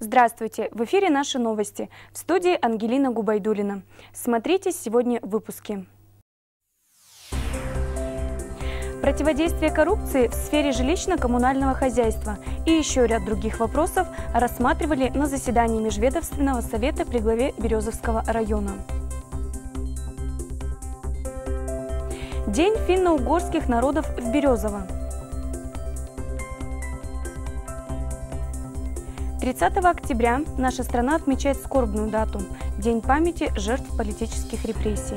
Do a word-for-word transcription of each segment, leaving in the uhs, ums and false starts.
Здравствуйте! В эфире наши новости. В студии Ангелина Губайдуллина. Смотрите сегодня в выпуске. Противодействие коррупции в сфере жилищно-коммунального хозяйства и еще ряд других вопросов рассматривали на заседании Межведомственного совета при главе Березовского района. День финно-угорских народов в Березово. тридцатого октября наша страна отмечает скорбную дату – День памяти жертв политических репрессий.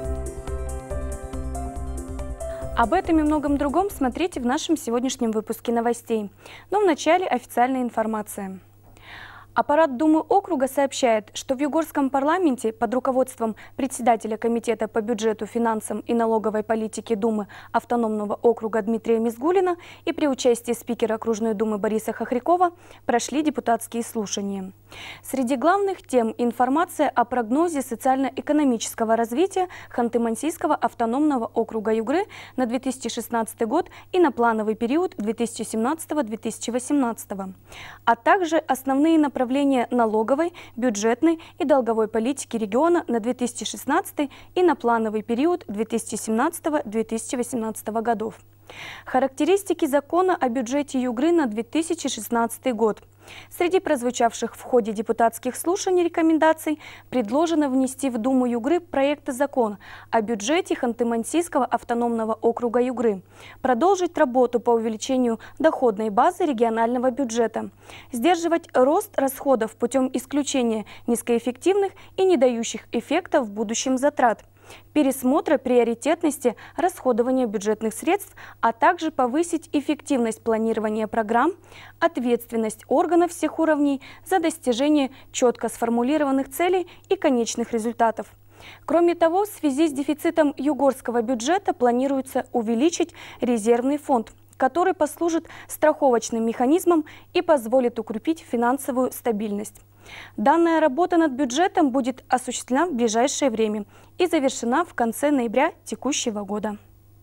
Об этом и многом другом смотрите в нашем сегодняшнем выпуске новостей. Но вначале официальная информация. Аппарат Думы округа сообщает, что в Югорском парламенте под руководством председателя Комитета по бюджету, финансам и налоговой политике Думы Автономного округа Дмитрия Мизгулина и при участии спикера Окружной Думы Бориса Хохрякова прошли депутатские слушания. Среди главных тем информация о прогнозе социально-экономического развития Ханты-Мансийского автономного округа Югры на две тысячи шестнадцатый год и на плановый период две тысячи семнадцатого — две тысячи восемнадцатого, а также основные направления налоговой, бюджетной и долговой политики региона на две тысячи шестнадцатый и на плановый период две тысячи семнадцатого — две тысячи восемнадцатого годов. Характеристики закона о бюджете Югры на две тысячи шестнадцатый год. Среди прозвучавших в ходе депутатских слушаний рекомендаций предложено внести в Думу Югры проект закона о бюджете Ханты-Мансийского автономного округа Югры, продолжить работу по увеличению доходной базы регионального бюджета, сдерживать рост расходов путем исключения низкоэффективных и не дающих эффекта в будущем затрат, пересмотра приоритетности расходования бюджетных средств, а также повысить эффективность планирования программ, ответственность органов всех уровней за достижение четко сформулированных целей и конечных результатов. Кроме того, в связи с дефицитом югорского бюджета планируется увеличить резервный фонд, который послужит страховочным механизмом и позволит укрепить финансовую стабильность. Данная работа над бюджетом будет осуществлена в ближайшее время и завершена в конце ноября текущего года.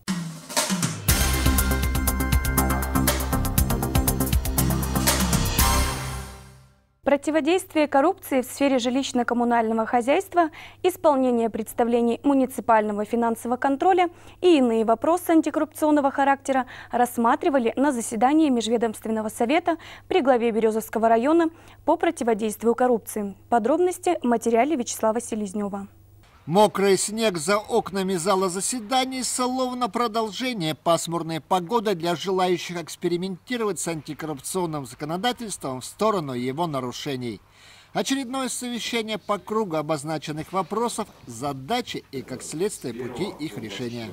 Противодействие коррупции в сфере жилищно-коммунального хозяйства, исполнение представлений муниципального финансового контроля и иные вопросы антикоррупционного характера рассматривали на заседании Межведомственного совета при главе Березовского района по противодействию коррупции. Подробности в материале Вячеслава Селезнева. Мокрый снег за окнами зала заседаний, словно продолжение пасмурной погоды для желающих экспериментировать с антикоррупционным законодательством в сторону его нарушений. Очередное совещание по кругу обозначенных вопросов, задачи и, как следствие, пути их решения.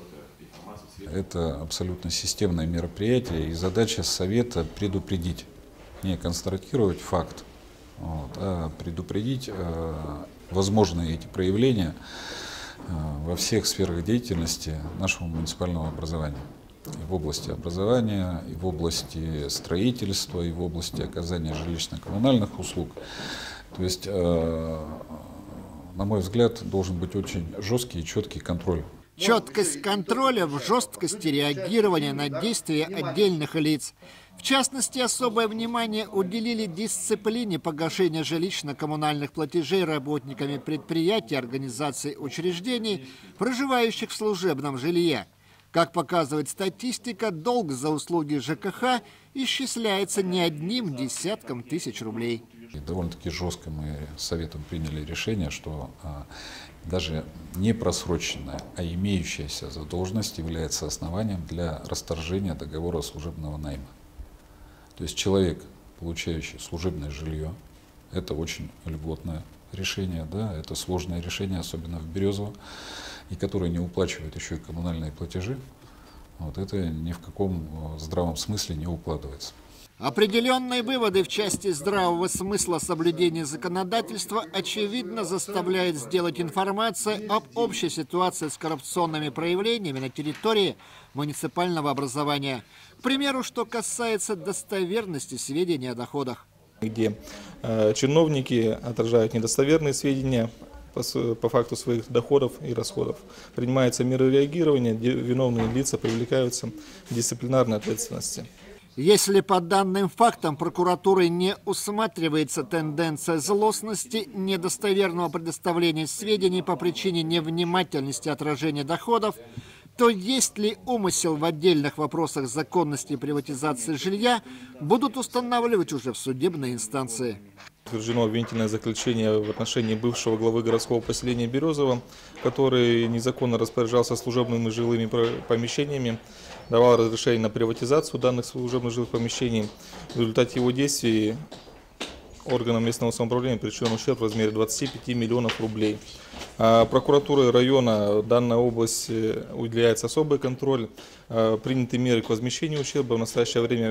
Это абсолютно системное мероприятие, и задача совета предупредить, не констатировать факт, вот, а предупредить э, возможные эти проявления э, во всех сферах деятельности нашего муниципального образования. И в области образования, и в области строительства, и в области оказания жилищно-коммунальных услуг. То есть, э, на мой взгляд, должен быть очень жесткий и четкий контроль. Четкость контроля в жесткости реагирования на действия отдельных лиц. В частности, особое внимание уделили дисциплине погашения жилищно-коммунальных платежей работниками предприятий, организаций, учреждений, проживающих в служебном жилье. Как показывает статистика, долг за услуги ЖКХ исчисляется не одним десятком тысяч рублей. И довольно-таки жестко мы советом приняли решение, что а, даже не просроченная, а имеющаяся задолженность является основанием для расторжения договора служебного найма. То есть человек, получающий служебное жилье, это очень льготное решение, да, это сложное решение, особенно в Березово, и который не уплачивает еще и коммунальные платежи, вот это ни в каком здравом смысле не укладывается. Определенные выводы в части здравого смысла соблюдения законодательства очевидно заставляет сделать информация об общей ситуации с коррупционными проявлениями на территории муниципального образования. К примеру, что касается достоверности сведений о доходах. Где э, чиновники отражают недостоверные сведения по, по факту своих доходов и расходов. Принимаются меры реагирования, виновные лица привлекаются к дисциплинарной ответственности. Если по данным фактам прокуратурой не усматривается тенденция злостности, недостоверного предоставления сведений по причине невнимательности отражения доходов, то есть ли умысел в отдельных вопросах законности приватизации жилья, будут устанавливать уже в судебной инстанции. Утверждено обвинительное заключение в отношении бывшего главы городского поселения Березово, который незаконно распоряжался служебными жилыми помещениями, давал разрешение на приватизацию данных служебных жилых помещений. В результате его действий органам местного самоуправления причинен ущерб в размере двадцати пяти миллионов рублей. А прокуратурой района данной области уделяется особый контроль. Приняты меры к возмещению ущерба. В настоящее время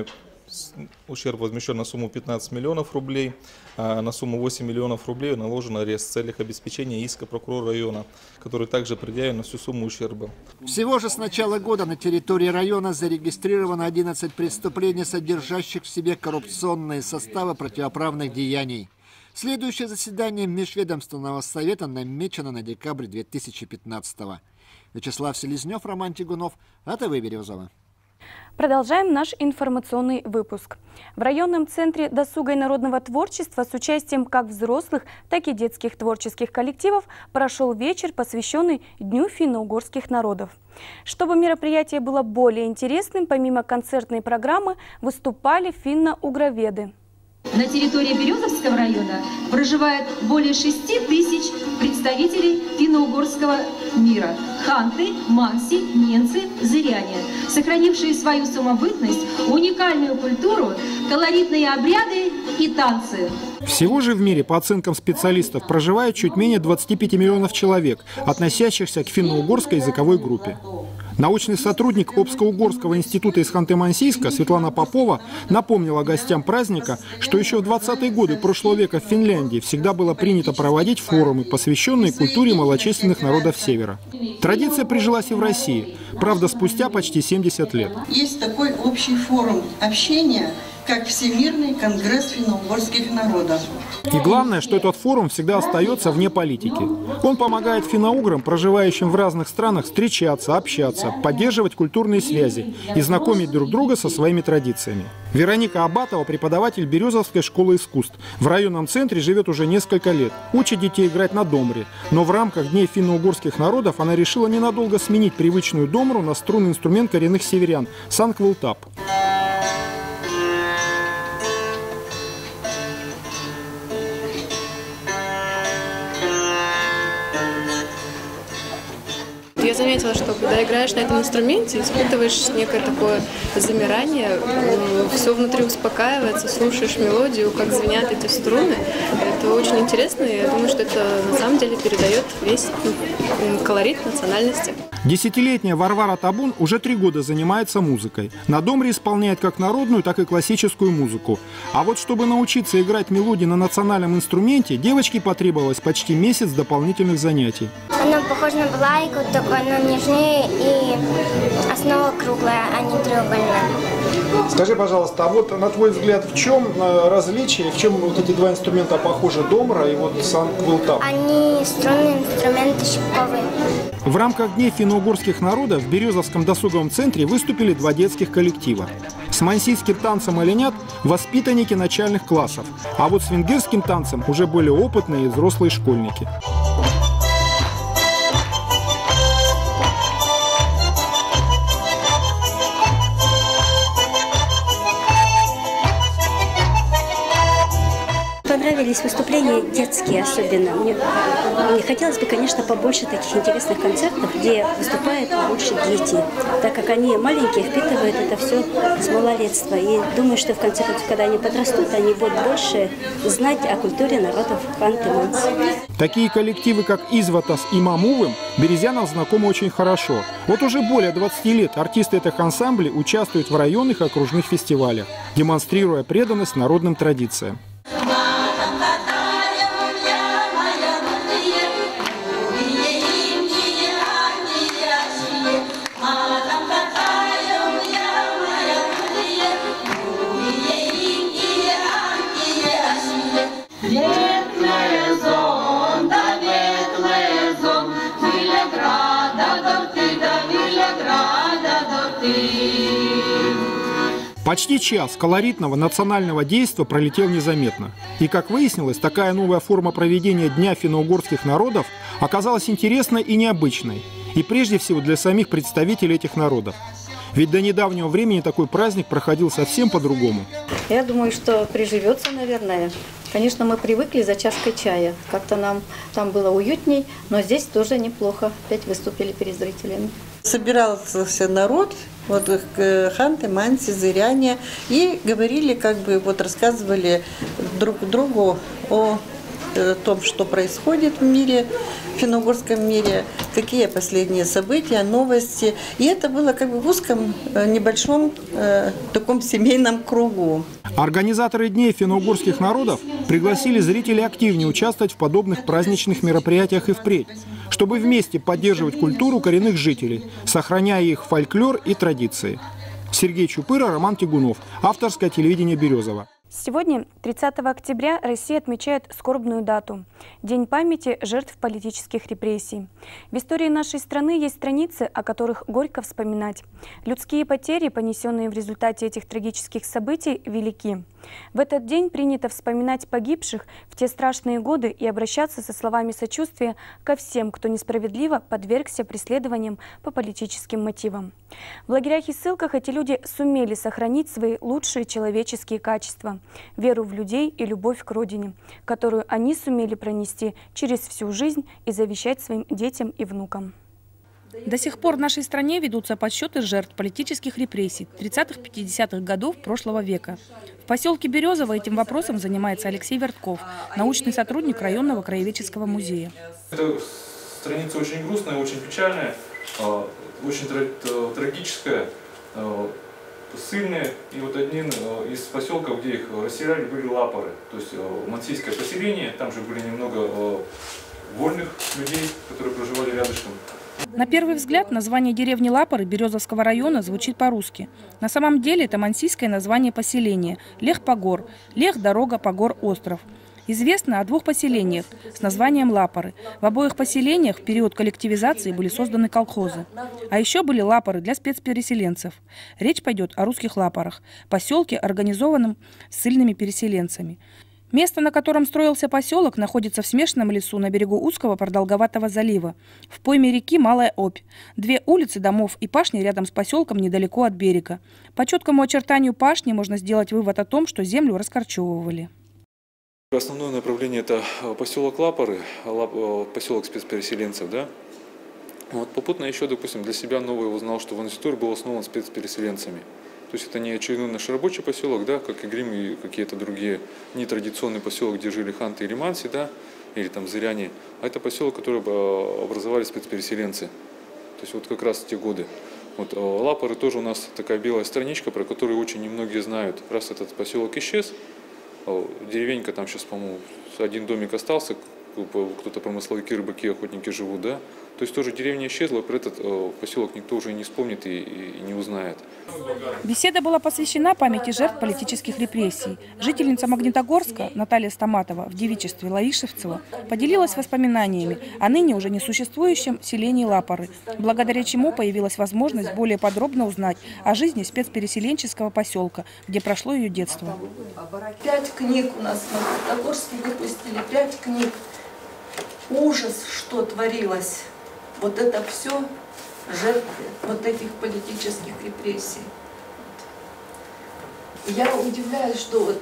ущерб возмещен на сумму пятнадцать миллионов рублей, а на сумму восемь миллионов рублей наложен арест в целях обеспечения иска прокурора района, который также предъявлен на всю сумму ущерба. Всего же с начала года на территории района зарегистрировано одиннадцать преступлений, содержащих в себе коррупционные составы противоправных деяний. Следующее заседание Межведомственного совета намечено на декабрь две тысячи пятнадцатого. Вячеслав Селезнев, Роман Тигунов, АТВ Березово. Продолжаем наш информационный выпуск. В районном центре досуга и народного творчества с участием как взрослых, так и детских творческих коллективов прошел вечер, посвященный Дню финно-угорских народов. Чтобы мероприятие было более интересным, помимо концертной программы выступали финно-угроведы. На территории Березовского района проживает более шести тысяч представителей финно-угорского мира. Ханты, манси, ненцы, зыряне, сохранившие свою самобытность, уникальную культуру, колоритные обряды и танцы. Всего же в мире, по оценкам специалистов, проживает чуть менее двадцати пяти миллионов человек, относящихся к финно-угорской языковой группе. Научный сотрудник Обско-Угорского института из Ханты-Мансийска Светлана Попова напомнила гостям праздника, что еще в двадцатые годы прошлого века в Финляндии всегда было принято проводить форумы, посвященные культуре малочисленных народов Севера. Традиция прижилась и в России, правда, спустя почти семьдесят лет. Есть такой общий форум общения, как Всемирный конгресс финно-угорских народов. И главное, что этот форум всегда остается вне политики. Он помогает финно-уграм, проживающим в разных странах, встречаться, общаться, поддерживать культурные связи и знакомить друг друга со своими традициями. Вероника Абатова, преподаватель Березовской школы искусств. В районном центре живет уже несколько лет. Учит детей играть на домре. Но в рамках Дней финно-угорских народов она решила ненадолго сменить привычную домру на струнный инструмент коренных северян – санквилтап. Я заметила, что когда играешь на этом инструменте, испытываешь некое такое замирание, все внутри успокаивается, слушаешь мелодию, как звенят эти струны. Это очень интересно, и я думаю, что это на самом деле передает весь колорит национальности. Десятилетняя Варвара Табун уже три года занимается музыкой. На домре исполняет как народную, так и классическую музыку. А вот чтобы научиться играть мелодии на национальном инструменте, девочке потребовалось почти месяц дополнительных занятий. Оно похоже на балалайку, только оно нежнее и основа круглая, а не треугольная. Скажи, пожалуйста, а вот на твой взгляд, в чем различие, в чем вот эти два инструмента похожи, домра и вот санквилтап? Они струнные инструменты щипковые. В рамках Дней финно-угорских народов в Березовском досуговом центре выступили два детских коллектива. С мансийским танцем оленят воспитанники начальных классов, а вот с венгерским танцем уже более опытные и взрослые школьники. Понравились выступления детские особенно. Мне, мне хотелось бы, конечно, побольше таких интересных концертов, где выступают больше дети, так как они маленькие, впитывают это все с малолетства. И думаю, что в конце концов, когда они подрастут, они будут больше знать о культуре народов Ханты-Мансийска. Такие коллективы, как Изватас и Мамувым, березянам знакомы очень хорошо. Вот уже более двадцати лет артисты этих ансамблей участвуют в районных и окружных фестивалях, демонстрируя преданность народным традициям. Почти час колоритного национального действа пролетел незаметно. И, как выяснилось, такая новая форма проведения Дня финно-угорских народов оказалась интересной и необычной. И прежде всего для самих представителей этих народов. Ведь до недавнего времени такой праздник проходил совсем по-другому. Я думаю, что приживется, наверное. Конечно, мы привыкли за чашкой чая. Как-то нам там было уютней, но здесь тоже неплохо. Опять выступили перед зрителями. Собирался народ, вот ханты, манси, зыряне, и говорили, как бы, вот рассказывали друг другу о том, что происходит в мире, в финно-угорском мире, какие последние события, новости. И это было как бы в узком, небольшом э, таком семейном кругу. Организаторы Дней финно-угорских народов пригласили зрителей активнее участвовать в подобных праздничных мероприятиях и впредь, чтобы вместе поддерживать культуру коренных жителей, сохраняя их фольклор и традиции. Сергей Чупыра, Роман Тягунов. Авторское телевидение Березова. Сегодня, тридцатого октября, Россия отмечает скорбную дату – День памяти жертв политических репрессий. В истории нашей страны есть страницы, о которых горько вспоминать. Людские потери, понесенные в результате этих трагических событий, велики. В этот день принято вспоминать погибших в те страшные годы и обращаться со словами сочувствия ко всем, кто несправедливо подвергся преследованиям по политическим мотивам. В лагерях и ссылках эти люди сумели сохранить свои лучшие человеческие качества – веру в людей и любовь к родине, которую они сумели пронести через всю жизнь и завещать своим детям и внукам. До сих пор в нашей стране ведутся подсчеты жертв политических репрессий тридцатых-пятидесятых годов прошлого века. В поселке Березово этим вопросом занимается Алексей Вертков, научный сотрудник районного краеведческого музея. Эта страница очень грустная, очень печальная, очень трагическая, ссыльная. И вот один из поселков, где их расселяли, были лапоры. То есть мансийское поселение, там же были немного вольных людей, которые проживали рядышком. На первый взгляд название деревни Лапоры Березовского района звучит по-русски. На самом деле это мансийское название поселения – Лех-Погор, Лех – дорога, Погор – остров. Известно о двух поселениях с названием Лапоры. В обоих поселениях в период коллективизации были созданы колхозы. А еще были лапоры для спецпереселенцев. Речь пойдет о русских лапорах, поселке, организованном ссыльными переселенцами. Место, на котором строился поселок, находится в смешанном лесу на берегу узкого продолговатого залива, в пойме реки Малая Обь. Две улицы, домов и пашни рядом с поселком недалеко от берега. По четкому очертанию пашни можно сделать вывод о том, что землю раскорчевывали. Основное направление – это поселок Лапоры, поселок спецпереселенцев. Да? Вот, попутно еще, допустим, для себя новое узнал, что Ванзитур был основан спецпереселенцами. То есть это не очередной наш рабочий поселок, да, как Игрим и какие-то другие, не традиционный поселок, где жили ханты или манси, да, или там зыряне, а это поселок, который образовали спецпереселенцы. То есть вот как раз в те годы. Вот Лапоры тоже у нас такая белая страничка, про которую очень немногие знают. Раз этот поселок исчез, деревенька там сейчас, по-моему, один домик остался, кто-то промысловики, рыбаки, охотники живут, да. То есть тоже деревня исчезла, про этот э, поселок никто уже не вспомнит и, и не узнает. Беседа была посвящена памяти жертв политических репрессий. Жительница Магнитогорска Наталья Стаматова в девичестве Лаишевцева поделилась воспоминаниями о ныне уже несуществующем селении Лапоры, благодаря чему появилась возможность более подробно узнать о жизни спецпереселенческого поселка, где прошло ее детство. Пять книг у нас в Магнитогорске выпустили, пять книг. Ужас, что творилось. Вот это все жертвы вот этих политических репрессий. Я удивляюсь, что вот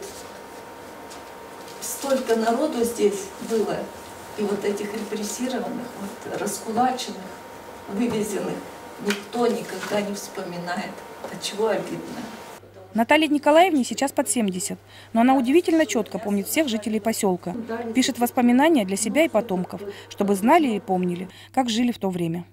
столько народу здесь было, и вот этих репрессированных, вот раскулаченных, вывезенных, никто никогда не вспоминает. А чего обидно? Наталье Николаевне сейчас под семьдесят, но она удивительно четко помнит всех жителей поселка. Пишет воспоминания для себя и потомков, чтобы знали и помнили, как жили в то время.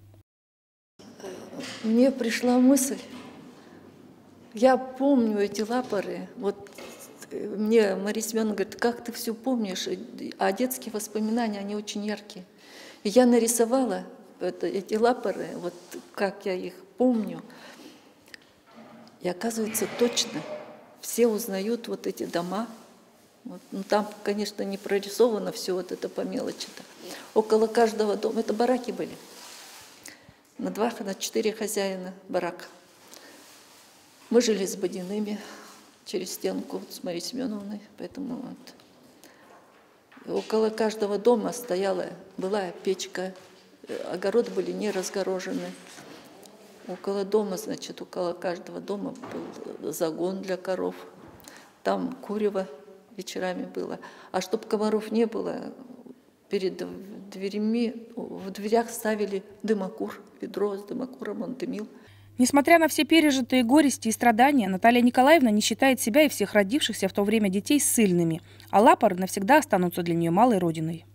Мне пришла мысль. Я помню эти лапоры. Вот мне Мария Семеновна говорит, как ты все помнишь? А детские воспоминания, они очень яркие. И я нарисовала это, эти лапоры, вот как я их помню. И оказывается, точно все узнают вот эти дома. Вот. Ну, там, конечно, не прорисовано все вот это по мелочи-то. Около каждого дома, это бараки были. На два, на четыре хозяина барака. Мы жили с Бодиными через стенку с Марией Семеновной, поэтому вот. Около каждого дома стояла, была печка, огороды были не разгорожены. Около дома, значит, около каждого дома был загон для коров. Там курево вечерами было. А чтобы комаров не было, перед дверями, в дверях ставили дымокур, ведро с дымокуром, он дымил. Несмотря на все пережитые горести и страдания, Наталья Николаевна не считает себя и всех родившихся в то время детей ссыльными, а лапоры навсегда останутся для нее малой родиной.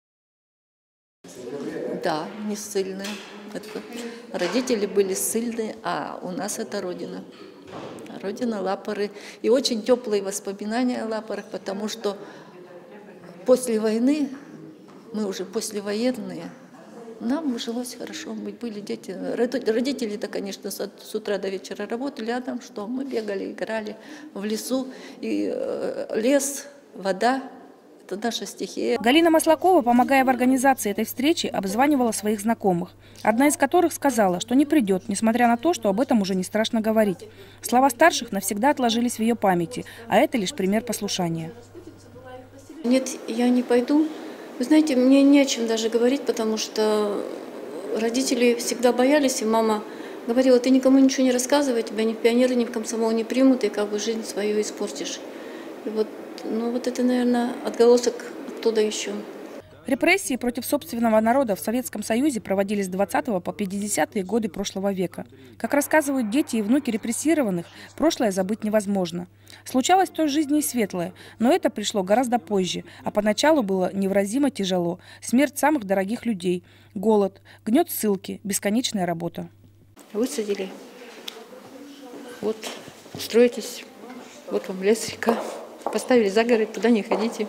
Да, не ссыльные. Это родители были ссыльные, а у нас это родина. Родина лапоры. И очень теплые воспоминания о лапорах, потому что после войны, мы уже послевоенные, нам жилось хорошо, мы были дети. Родители-то, конечно, с утра до вечера работали, а нам что? Мы бегали, играли в лесу, и лес, вода – это наша стихия. Галина Маслакова, помогая в организации этой встречи, обзванивала своих знакомых, одна из которых сказала, что не придет, несмотря на то, что об этом уже не страшно говорить. Слова старших навсегда отложились в ее памяти, а это лишь пример послушания. Нет, я не пойду. Вы знаете, мне не о чем даже говорить, потому что родители всегда боялись, и мама говорила, ты никому ничего не рассказывай, тебя ни в пионеры, ни в комсомол не примут, и как бы жизнь свою испортишь. И вот, ну вот это, наверное, отголосок оттуда еще. Репрессии против собственного народа в Советском Союзе проводились с двадцатого по пятидесятые годы прошлого века. Как рассказывают дети и внуки репрессированных, прошлое забыть невозможно. Случалось в той жизни и светлое, но это пришло гораздо позже, а поначалу было невыразимо тяжело. Смерть самых дорогих людей, голод, гнет ссылки, бесконечная работа. Высадили. Вот, устроитесь. Вот вам лес, река. Поставили загород, туда не ходите.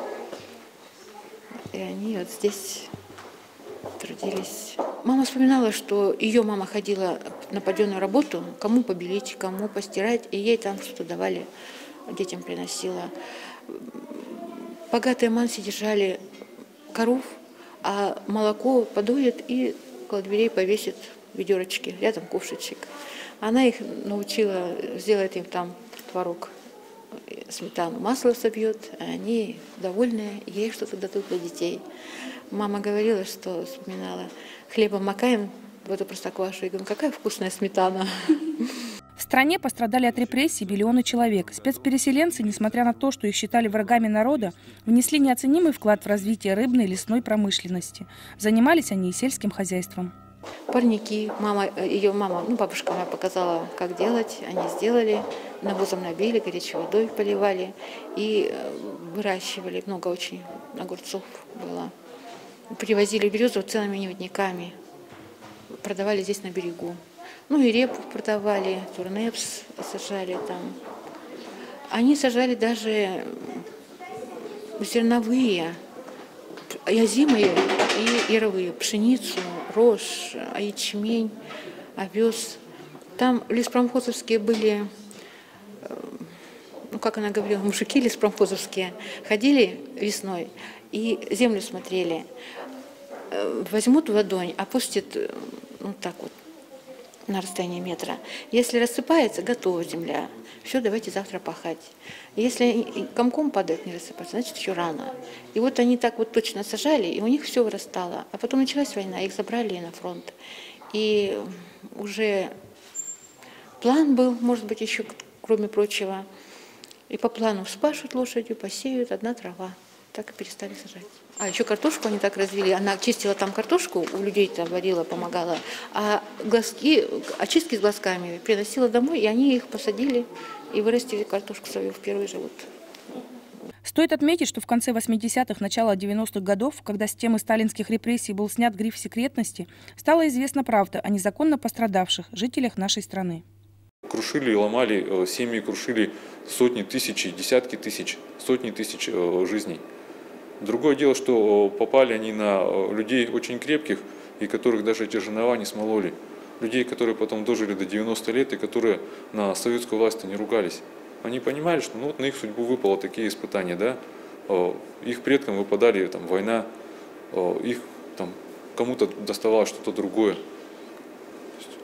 И они вот здесь трудились. Мама вспоминала, что ее мама ходила на паденную работу, кому побелить, кому постирать, и ей там что-то давали, детям приносила. Богатые манси держали коров, а молоко подует и около дверей повесит ведерочки, рядом ковшичек. Она их научила, сделать им там творог, сметану, масло собьет, а они довольные, ей что-то дадут для детей. Мама говорила, что вспоминала, хлебом макаем в эту простоквашу, и говорим, какая вкусная сметана. В стране пострадали от репрессий миллионы человек. Спецпереселенцы, несмотря на то, что их считали врагами народа, внесли неоценимый вклад в развитие рыбной и лесной промышленности. Занимались они и сельским хозяйством. Парники, мама, ее мама, ну бабушка моя показала, как делать, они сделали, навозом набили, горячей водой поливали и выращивали, много очень огурцов было. Привозили березу целыми неводниками, продавали здесь на берегу. Ну и репу продавали, турнепс сажали там. Они сажали даже зерновые, озимые и яровые, пшеницу, рожь, ячмень, овес. Там леспромхозовские были, ну как она говорила, мужики леспромхозовские, ходили весной и землю смотрели. Возьмут в ладонь, опустят, ну так вот, на расстоянии метра. Если рассыпается, готова земля. Все, давайте завтра пахать. Если комком падает, не рассыпается, значит еще рано. И вот они так вот точно сажали, и у них все вырастало. А потом началась война, их забрали на фронт. И уже план был, может быть, еще, кроме прочего. И по плану вспашут лошадью, посеют, одна трава. Так и перестали сажать. А еще картошку они так развели. Она чистила там картошку, у людей там варила, помогала. А глазки, очистки с глазками приносила домой, и они их посадили и вырастили картошку свою в первый же год. Стоит отметить, что в конце восьмидесятых, начало девяностых годов, когда с темы сталинских репрессий был снят гриф секретности, стала известна правда о незаконно пострадавших жителях нашей страны. Крушили, ломали семьи, крушили сотни тысяч, десятки тысяч, сотни тысяч жизней. Другое дело, что попали они на людей очень крепких, и которых даже эти жернова не смололи. Людей, которые потом дожили до девяноста лет, и которые на советскую власть не ругались. Они понимали, что ну, вот на их судьбу выпало такие испытания, да? Их предкам выпадали там, война, их там, кому-то доставалось что-то другое.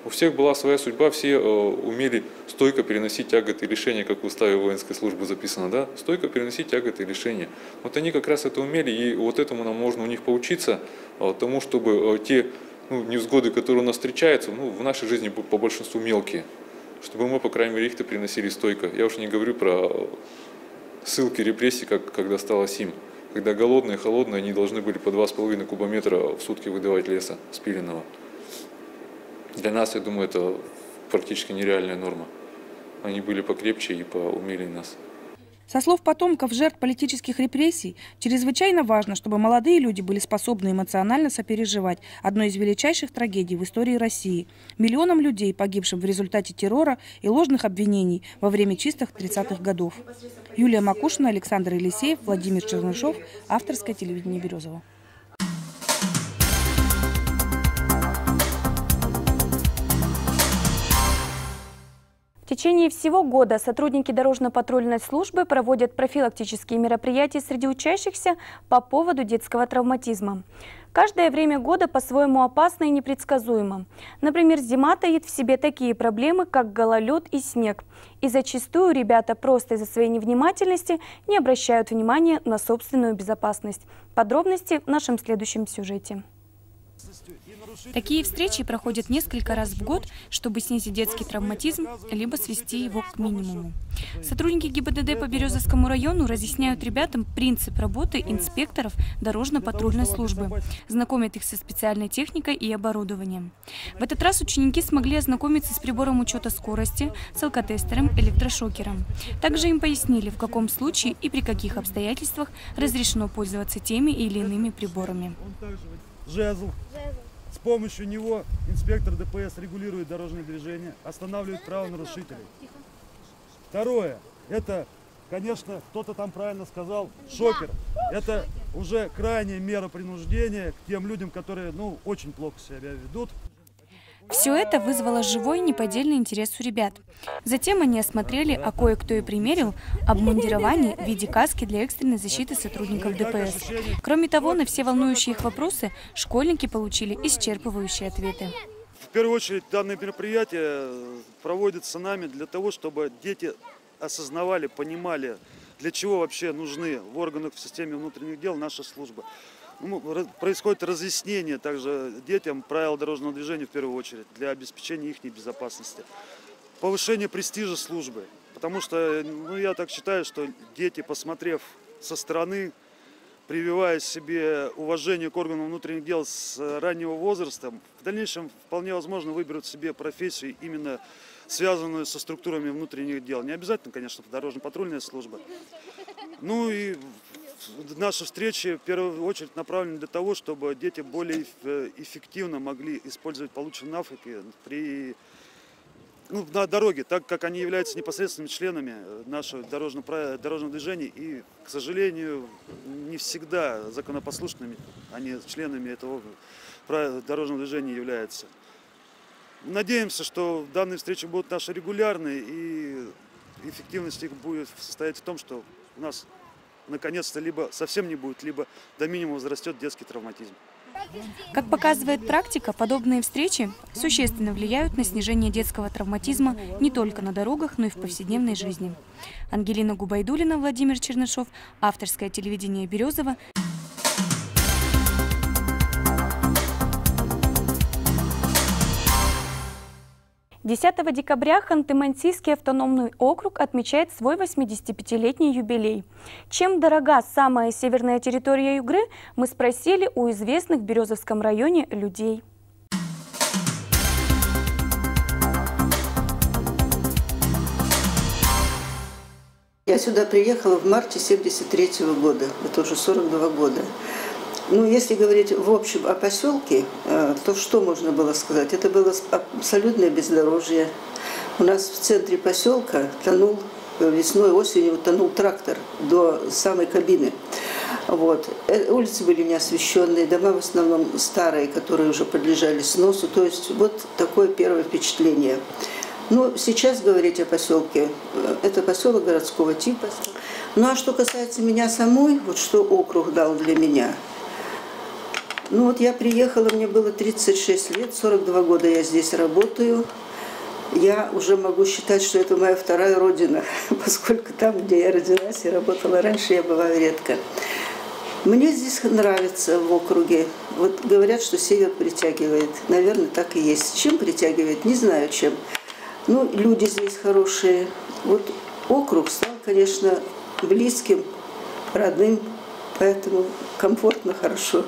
У всех была своя судьба, все умели стойко переносить тяготы и лишения, как в уставе воинской службы записано, да? Стойко переносить тяготы и лишения. Вот они как раз это умели, и вот этому нам можно у них поучиться, тому, чтобы те ну, невзгоды, которые у нас встречаются, ну, в нашей жизни по большинству мелкие, чтобы мы, по крайней мере, их-то переносили стойко. Я уж не говорю про ссылки, репрессии, как когда стало СИМ. Когда голодные, холодные, они должны были по два с половиной кубометра в сутки выдавать леса спиленного. Для нас, я думаю, это практически нереальная норма. Они были покрепче и поумелее нас. Со слов потомков жертв политических репрессий, чрезвычайно важно, чтобы молодые люди были способны эмоционально сопереживать одной из величайших трагедий в истории России – миллионам людей, погибшим в результате террора и ложных обвинений во время чистых тридцатых годов. Юлия Макушина, Александр Елисеев, Владимир Чернышов. Авторское телевидение Березово. В течение всего года сотрудники дорожно-патрульной службы проводят профилактические мероприятия среди учащихся по поводу детского травматизма. Каждое время года по-своему опасно и непредсказуемо. Например, зима таит в себе такие проблемы, как гололед и снег. И зачастую ребята просто из-за своей невнимательности не обращают внимания на собственную безопасность. Подробности в нашем следующем сюжете. Такие встречи проходят несколько раз в год, чтобы снизить детский травматизм, либо свести его к минимуму. Сотрудники ГИБДД по Березовскому району разъясняют ребятам принцип работы инспекторов дорожно-патрульной службы, знакомят их со специальной техникой и оборудованием. В этот раз ученики смогли ознакомиться с прибором учета скорости, с алкотестером, электрошокером. Также им пояснили, в каком случае и при каких обстоятельствах разрешено пользоваться теми или иными приборами. Жезл. С помощью него инспектор ДПС регулирует дорожное движение, останавливает правонарушителей. Второе, это, конечно, кто-то там правильно сказал, шокер. Это уже крайняя мера принуждения к тем людям, которые, ну, очень плохо себя ведут. Все это вызвало живой неподдельный интерес у ребят. Затем они осмотрели, а кое-кто и примерил, обмундирование в виде каски для экстренной защиты сотрудников ДПС. Кроме того, на все волнующие их вопросы школьники получили исчерпывающие ответы. В первую очередь, данное мероприятие проводится нами для того, чтобы дети осознавали, понимали, для чего вообще нужны в органах в системе внутренних дел наша служба. Происходит разъяснение также детям правил дорожного движения в первую очередь для обеспечения их безопасности. Повышение престижа службы, потому что ну, я так считаю, что дети, посмотрев со стороны, прививая себе уважение к органам внутренних дел с раннего возраста, в дальнейшем вполне возможно выберут себе профессию, именно связанную со структурами внутренних дел. Не обязательно, конечно, дорожно-патрульная служба. Ну и наши встречи в первую очередь направлены для того, чтобы дети более эффективно могли использовать полученные навыки при, ну, на дороге, так как они являются непосредственными членами нашего дорожного, дорожного движения и, к сожалению, не всегда законопослушными они членами этого дорожного движения являются. Надеемся, что данные встречи будут наши регулярные, и эффективность их будет состоять в том, что у нас наконец-то либо совсем не будет, либо до минимума возрастет детский травматизм. Как показывает практика, подобные встречи существенно влияют на снижение детского травматизма не только на дорогах, но и в повседневной жизни. Ангелина Губайдулина, Владимир Чернышов, авторское телевидение Березово. десятого декабря Ханты-Мансийский автономный округ отмечает свой восьмидесятипятилетний юбилей. Чем дорога самая северная территория Югры, мы спросили у известных в Березовском районе людей. Я сюда приехала в марте семьдесят третьего года, это уже сорок два года. Ну, если говорить в общем о поселке, то что можно было сказать? Это было абсолютное бездорожье. У нас в центре поселка тонул весной, осенью тонул трактор до самой кабины. Вот. Улицы были неосвещенные, дома в основном старые, которые уже подлежали сносу. То есть вот такое первое впечатление. Ну, сейчас говорить о поселке, это поселок городского типа. Ну, а что касается меня самой, вот что округ дал для меня – Ну вот я приехала, мне было тридцать шесть лет, сорок два года я здесь работаю. Я уже могу считать, что это моя вторая родина, поскольку там, где я родилась и работала раньше, я бываю редко. Мне здесь нравится в округе. Вот говорят, что север притягивает. Наверное, так и есть. Чем притягивает? Не знаю, чем. Ну, люди здесь хорошие. Вот округ стал, конечно, близким, родным, поэтому комфортно, хорошо.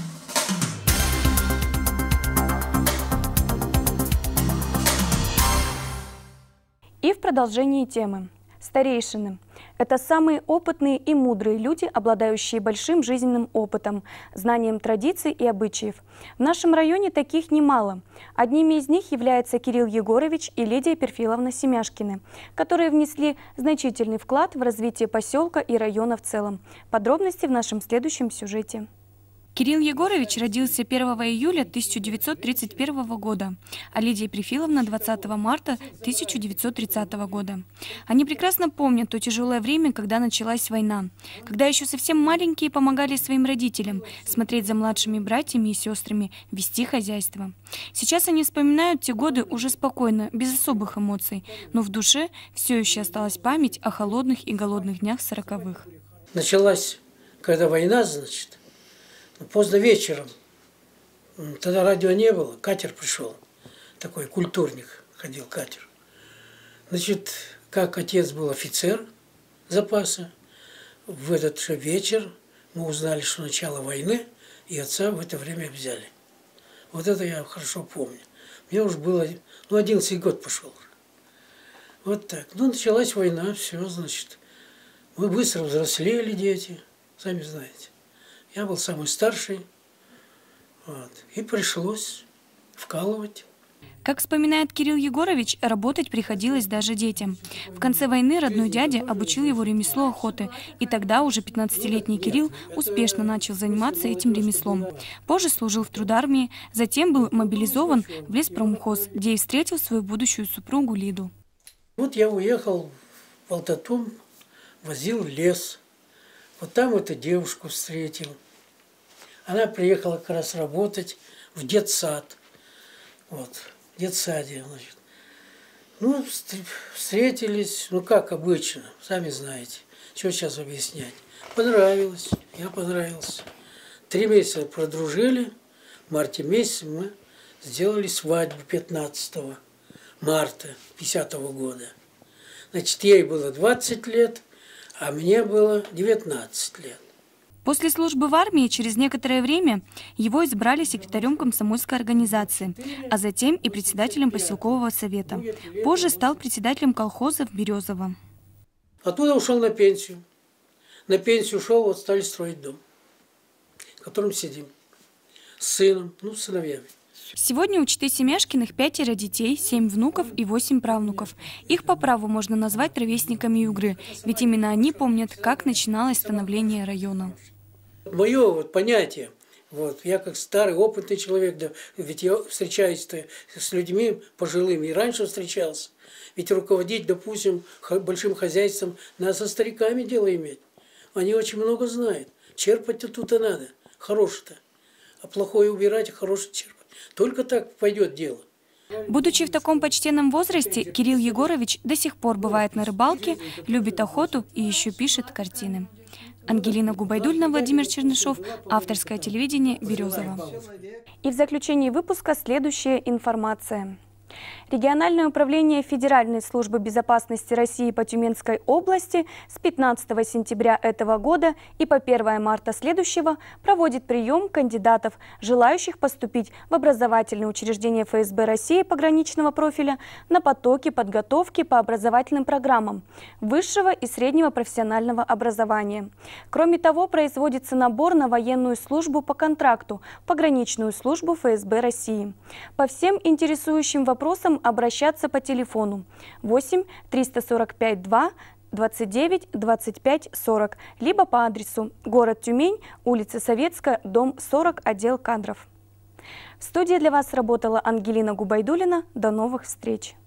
И в продолжении темы. Старейшины. Это самые опытные и мудрые люди, обладающие большим жизненным опытом, знанием традиций и обычаев. В нашем районе таких немало. Одними из них являются Кирилл Егорович и Лидия Перфиловна Семяшкины, которые внесли значительный вклад в развитие поселка и района в целом. Подробности в нашем следующем сюжете. Кирилл Егорович родился первого июля тысяча девятьсот тридцать первого года, а Лидия Перфиловна двадцатого марта тысяча девятьсот тридцатого года. Они прекрасно помнят то тяжелое время, когда началась война, когда еще совсем маленькие помогали своим родителям смотреть за младшими братьями и сестрами, вести хозяйство. Сейчас они вспоминают те годы уже спокойно, без особых эмоций, но в душе все еще осталась память о холодных и голодных днях сороковых. Началась, когда война, значит, поздно вечером, тогда радио не было, катер пришел, такой культурник ходил катер. Значит, как отец был офицер запаса, в этот же вечер мы узнали, что начало войны, и отца в это время взяли. Вот это я хорошо помню. Мне уже было, ну, одиннадцатый год пошел. Вот так. Ну, началась война, все, значит. Мы быстро взрослели, дети, сами знаете. Я был самый старший, вот, и пришлось вкалывать. Как вспоминает Кирилл Егорович, работать приходилось даже детям. В конце войны родной дядя обучил его ремеслу охоты, и тогда уже пятнадцатилетний Кирилл успешно начал заниматься этим ремеслом. Позже служил в трудармии, затем был мобилизован в леспромхоз, где и встретил свою будущую супругу Лиду. Вот я уехал в Алтатум, возил лес. Вот там эту девушку встретил. Она приехала как раз работать в детсад. Вот, в детсаде, значит. Ну, встретились, ну, как обычно, сами знаете. Что сейчас объяснять. Понравилось, я понравился. Три месяца продружили. В марте месяце мы сделали свадьбу пятнадцатого марта пятидесятого года. Значит, ей было двадцать лет, а мне было девятнадцать лет. После службы в армии через некоторое время его избрали секретарем комсомольской организации, а затем и председателем поселкового совета. Позже стал председателем колхоза в Березово. Оттуда ушел на пенсию. На пенсию ушел, вот стали строить дом, в котором сидим. С сыном, ну, с сыновьями. Сегодня у четы Семяшкиных пятеро детей, семь внуков и восемь правнуков. Их по праву можно назвать ровесниками Югры, ведь именно они помнят, как начиналось становление района. Мое вот понятие, вот, я как старый, опытный человек, да, ведь я встречаюсь с людьми пожилыми, и раньше встречался. Ведь руководить, допустим, большим хозяйством, надо со стариками дело иметь. Они очень много знают. Черпать-то тут и надо, хорошее-то. А плохое убирать, а хорошее черпать. Только так пойдет дело. Будучи в таком почтенном возрасте, Кирилл Егорович до сих пор бывает на рыбалке, любит охоту и еще пишет картины. Ангелина Губайдульна, Владимир Чернышов, авторское телевидение Березово. И в заключении выпуска следующая информация. Региональное управление Федеральной службы безопасности России по Тюменской области с пятнадцатого сентября этого года и по первое марта следующего проводит прием кандидатов, желающих поступить в образовательные учреждения эф эс бэ России пограничного профиля на потоки подготовки по образовательным программам высшего и среднего профессионального образования. Кроме того, производится набор на военную службу по контракту, пограничную службу эф эс бэ России. По всем интересующим вопросам обращаться по телефону восемь триста сорок пять два двадцать девять двадцать пять сорок, либо по адресу город Тюмень, улица Советская, дом сорок, отдел кадров. В студии для вас работала Ангелина Губайдулина. До новых встреч!